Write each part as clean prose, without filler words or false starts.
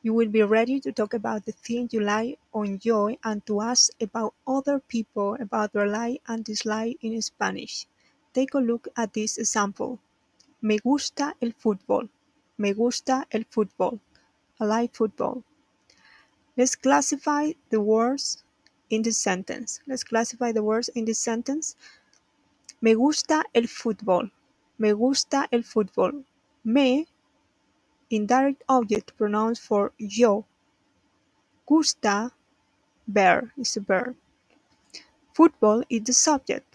You will be ready to talk about the things you like or enjoy and to ask about other people about their like and dislike in Spanish. Take a look at this example. Me gusta el fútbol. Me gusta el fútbol. I like football. Let's classify the words in this sentence. Me gusta el fútbol. Me gusta el fútbol. Me, indirect object pronoun for yo. Gusta, verb, is a verb. Football is the subject.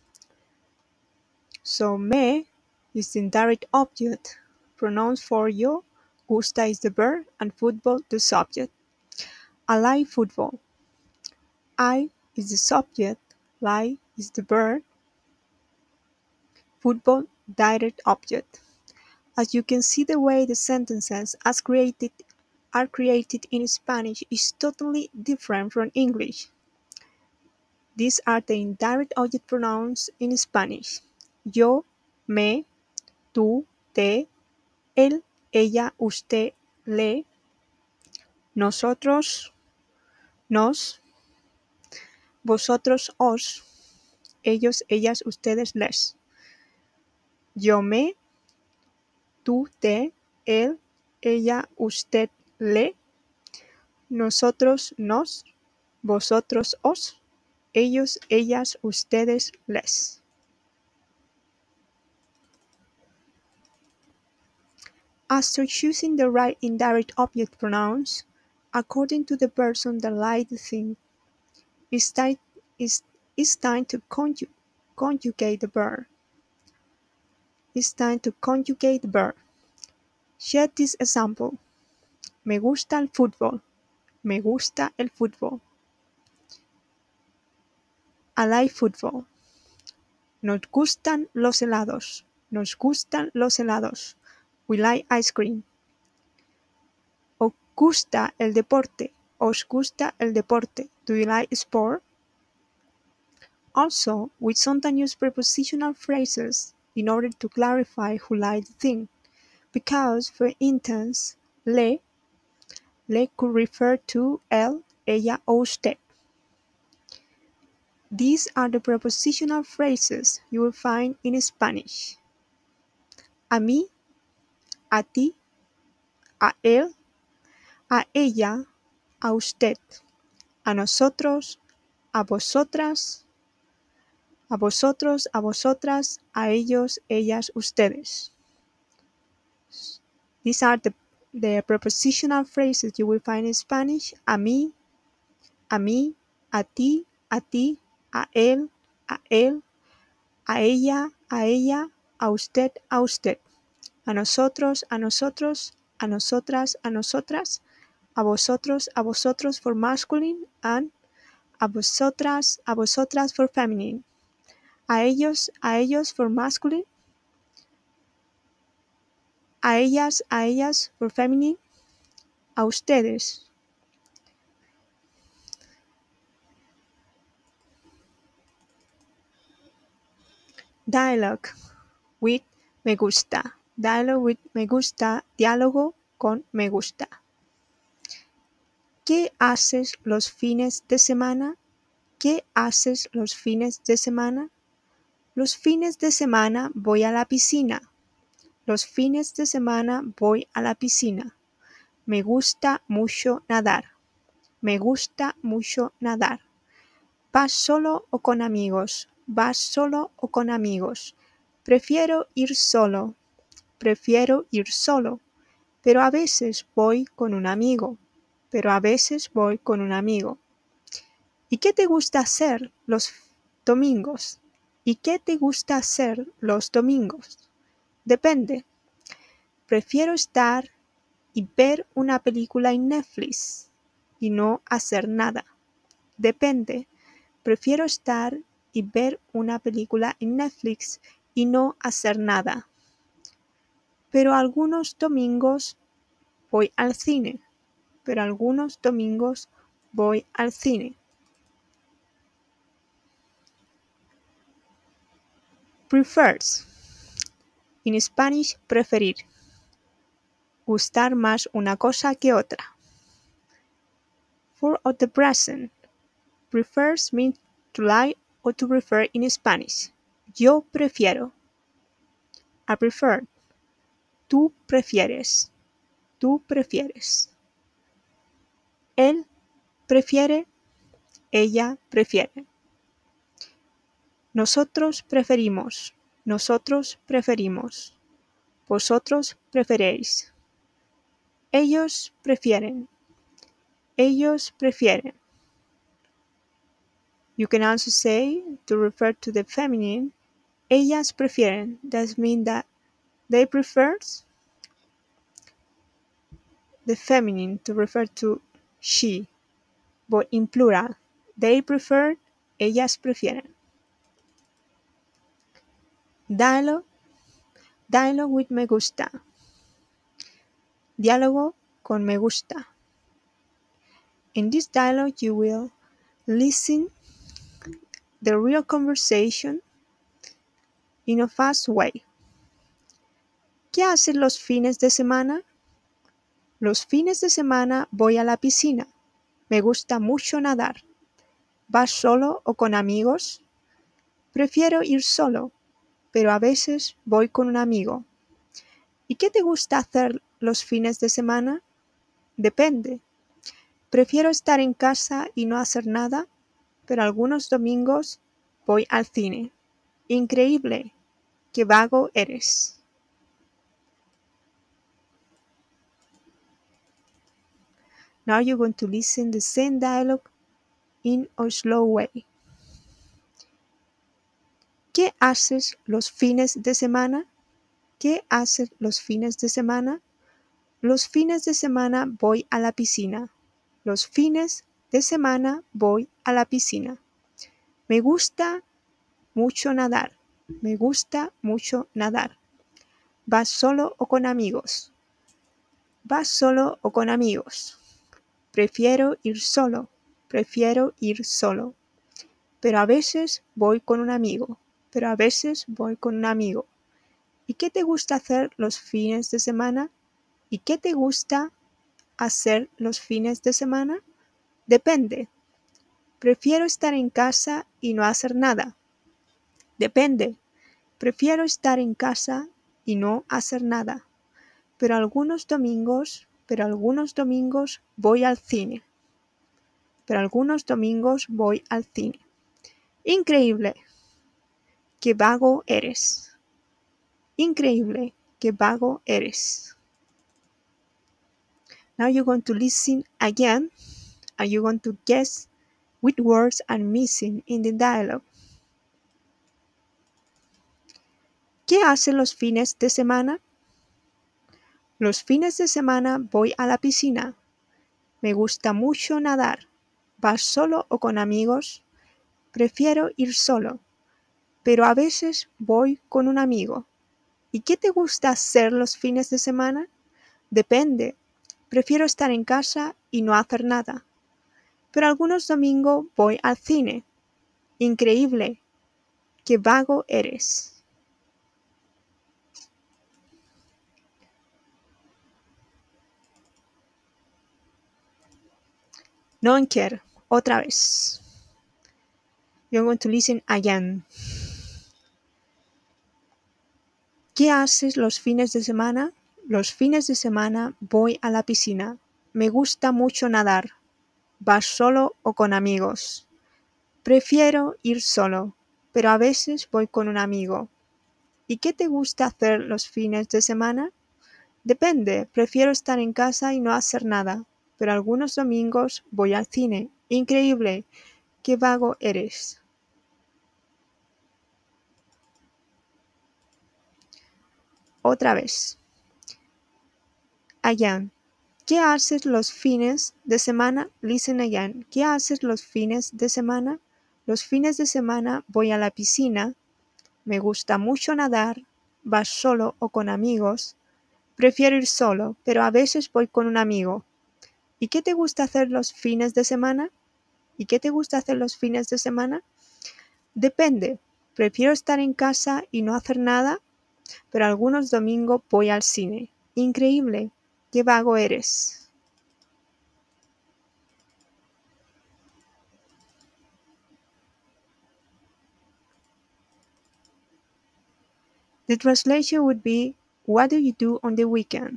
So me is the indirect object pronoun for yo. Gusta is the verb and football the subject. I like football. I is the subject, like is the verb, football direct object. As you can see, the way the sentences are created in Spanish is totally different from English. These are the indirect object pronouns in Spanish. Yo, me, tú, te, él, ella, usted, le, nosotros, nos, vosotros, os, ellos, ellas, ustedes, les. Yo me, tú, te, él, ella, usted, le, nosotros, nos, vosotros, os, ellos, ellas, ustedes, les. After choosing the right indirect object pronouns, according to the person that likes the thing, it's time to conjugate the verb. Check this example. Me gusta el fútbol. Me gusta el fútbol. I like football. Nos gustan los helados. Nos gustan los helados. We like ice cream. Os gusta el deporte. Os gusta el deporte. Do you like sport? Also, we sometimes use prepositional phrases in order to clarify who likes the thing. Because, for instance, le could refer to él, ella, o usted. These are the prepositional phrases you will find in Spanish. A mí, a ti, a él, a ella, a usted, a nosotros, a vosotras, a vosotros, a vosotras, a ellos, ellas, ustedes. These are the prepositional phrases you will find in Spanish. A mí, a ti, a él, a ella, a usted, a nosotros, a nosotras, a vosotros for masculine and a vosotras for feminine. A ellos for masculine, a ellas for feminine, a ustedes. Dialogue with me gusta. Dialogue with me gusta. Diálogo con me gusta. ¿Qué haces los fines de semana? ¿Qué haces los fines de semana? Los fines de semana voy a la piscina. Los fines de semana voy a la piscina. Me gusta mucho nadar. Me gusta mucho nadar. ¿Vas solo o con amigos? ¿Vas solo o con amigos? Prefiero ir solo. Prefiero ir solo. Pero a veces voy con un amigo. ¿Y qué te gusta hacer los domingos? Depende. Prefiero estar y ver una película en Netflix y no hacer nada. Depende. Prefiero estar y ver una película en Netflix y no hacer nada. Pero algunos domingos voy al cine. Prefers. In Spanish, preferir. Gustar más una cosa que otra. for of the present. Prefers means to like or to prefer in Spanish. Yo prefiero. I prefer. Tú prefieres. Tú prefieres. Él prefiere. Ella prefiere. Nosotros preferimos. Nosotros preferimos. Vosotros preferéis. Ellos prefieren. Ellos prefieren. You can also say, to refer to the feminine, ellas prefieren. That means that they prefer the feminine to refer to she, but in plural. They prefer, ellas prefieren. Dialogue. Dialogue with me gusta. Diálogo con me gusta. In this dialogue you will listen the real conversation in a fast way. ¿Qué haces los fines de semana? Los fines de semana voy a la piscina. Me gusta mucho nadar. ¿Vas solo o con amigos? Prefiero ir solo, pero a veces voy con un amigo. ¿Y qué te gusta hacer los fines de semana? Depende. Prefiero estar en casa y no hacer nada, pero algunos domingos voy al cine. Increíble. ¡Qué vago eres! Now you're going to listen the same dialogue in a slow way. ¿Qué haces los fines de semana? ¿Qué haces los fines de semana? Los fines de semana voy a la piscina. Los fines de semana voy a la piscina. Me gusta mucho nadar. Me gusta mucho nadar. ¿Vas solo o con amigos? ¿Vas solo o con amigos? Prefiero ir solo. Prefiero ir solo. Pero a veces voy con un amigo. Pero a veces voy con un amigo. ¿Y qué te gusta hacer los fines de semana? ¿Y qué te gusta hacer los fines de semana? Depende. Prefiero estar en casa y no hacer nada. Depende. Prefiero estar en casa y no hacer nada. Pero algunos domingos voy al cine. Pero algunos domingos voy al cine. Increíble. ¡Qué vago eres! Increíble. ¡Qué vago eres! Now you're going to listen again and you're going to guess which words are missing in the dialogue. ¿Qué haces los fines de semana? Los fines de semana voy a la piscina. Me gusta mucho nadar. ¿Vas solo o con amigos? Prefiero ir solo, pero a veces voy con un amigo. ¿Y qué te gusta hacer los fines de semana? Depende. Prefiero estar en casa y no hacer nada. Pero algunos domingos voy al cine. Increíble. ¡Qué vago eres! No quiero. Otra vez. You're going to listen again. ¿Qué haces los fines de semana? Los fines de semana voy a la piscina. Me gusta mucho nadar. ¿Vas solo o con amigos? Prefiero ir solo, pero a veces voy con un amigo. ¿Y qué te gusta hacer los fines de semana? Depende, prefiero estar en casa y no hacer nada, pero algunos domingos voy al cine. Increíble, qué vago eres. Otra vez. Again. ¿Qué haces los fines de semana? Listen again. ¿Qué haces los fines de semana? Los fines de semana voy a la piscina. Me gusta mucho nadar. ¿Vas solo o con amigos? Prefiero ir solo, pero a veces voy con un amigo. ¿Y qué te gusta hacer los fines de semana? ¿Y qué te gusta hacer los fines de semana? Depende. Prefiero estar en casa y no hacer nada, pero algunos domingos voy al cine. Increíble. Qué vago eres. The translation would be, what do you do on the weekend?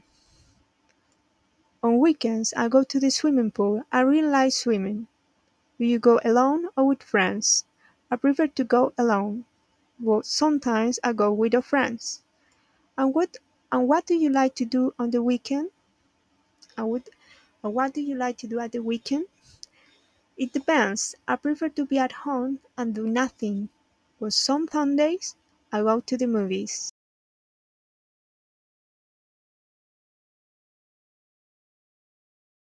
On weekends, I go to the swimming pool. I really like swimming. Do you go alone or with friends? I prefer to go alone. Well, sometimes I go with a friends. And what do you like to do on the weekend? And what do you like to do at the weekend? It depends. I prefer to be at home and do nothing. But some Sundays I go to the movies.